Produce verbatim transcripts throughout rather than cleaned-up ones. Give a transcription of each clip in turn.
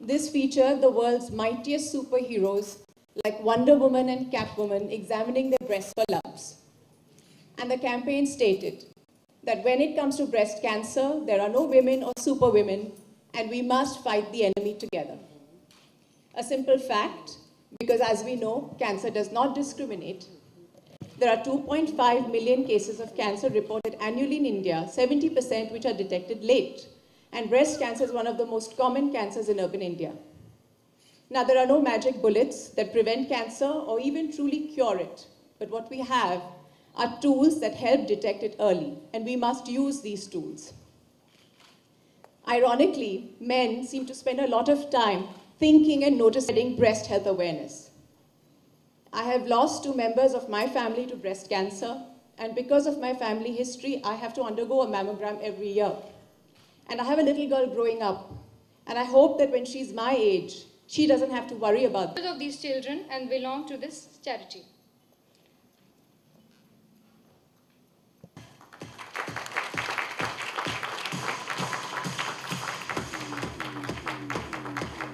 This featured the world's mightiest superheroes like Wonder Woman and Catwoman examining their breasts for lumps. And the campaign stated that when it comes to breast cancer, there are no women or superwomen, and we must fight the enemy together. A simple fact, because as we know, cancer does not discriminate. There are two point five million cases of cancer reported annually in India, seventy percent which are detected late. And breast cancer is one of the most common cancers in urban India. Now, there are no magic bullets that prevent cancer or even truly cure it. But what we have are tools that help detect it early, and we must use these tools. Ironically, men seem to spend a lot of time thinking and noticing breast health awareness. I have lost two members of my family to breast cancer, and because of my family history, I have to undergo a mammogram every year. And I have a little girl growing up, and I hope that when she's my age, she doesn't have to worry about of these children and belong to this charity.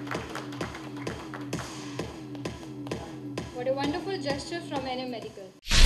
What a wonderful gesture from N M Medical.